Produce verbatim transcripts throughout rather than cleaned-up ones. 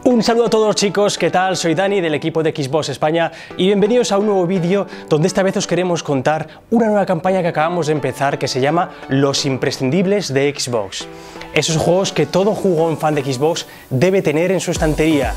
Un saludo a todos chicos, ¿qué tal? Soy Dani del equipo de Xbox España y bienvenidos a un nuevo vídeo donde esta vez os queremos contar una nueva campaña que acabamos de empezar que se llama Los imprescindibles de Xbox. Esos juegos que todo jugón fan de Xbox debe tener en su estantería.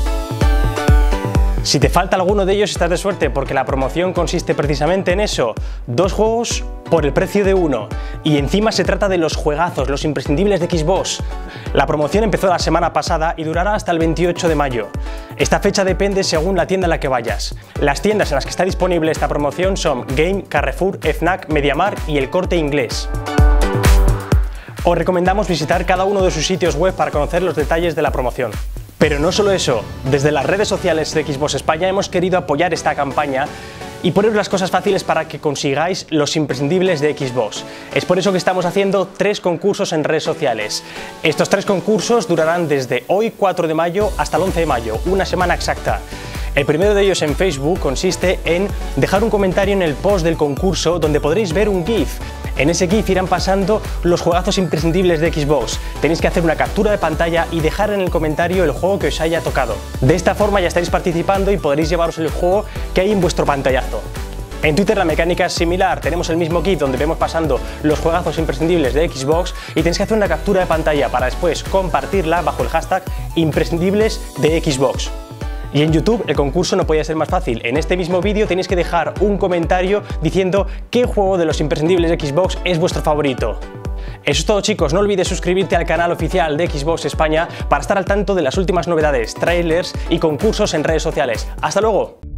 Si te falta alguno de ellos estás de suerte porque la promoción consiste precisamente en eso, dos juegos por el precio de uno y encima se trata de los juegazos, los imprescindibles de Xbox. La promoción empezó la semana pasada y durará hasta el veintiocho de mayo. Esta fecha depende según la tienda en la que vayas. Las tiendas en las que está disponible esta promoción son Game, Carrefour, Fnac, MediaMarkt y El Corte Inglés. Os recomendamos visitar cada uno de sus sitios web para conocer los detalles de la promoción. Pero no solo eso, desde las redes sociales de Xbox España hemos querido apoyar esta campaña y poneros las cosas fáciles para que consigáis los imprescindibles de Xbox. Es por eso que estamos haciendo tres concursos en redes sociales. Estos tres concursos durarán desde hoy cuatro de mayo hasta el once de mayo, una semana exacta. El primero de ellos en Facebook consiste en dejar un comentario en el post del concurso donde podréis ver un GIF. En ese GIF irán pasando los juegazos imprescindibles de Xbox. Tenéis que hacer una captura de pantalla y dejar en el comentario el juego que os haya tocado. De esta forma ya estaréis participando y podréis llevaros el juego que hay en vuestro pantallazo. En Twitter la mecánica es similar, tenemos el mismo GIF donde vemos pasando los juegazos imprescindibles de Xbox y tenéis que hacer una captura de pantalla para después compartirla bajo el hashtag imprescindibles de Xbox. Y en YouTube el concurso no podía ser más fácil. En este mismo vídeo tenéis que dejar un comentario diciendo qué juego de los imprescindibles de Xbox es vuestro favorito. Eso es todo chicos, no olvides suscribirte al canal oficial de Xbox España para estar al tanto de las últimas novedades, trailers y concursos en redes sociales. ¡Hasta luego!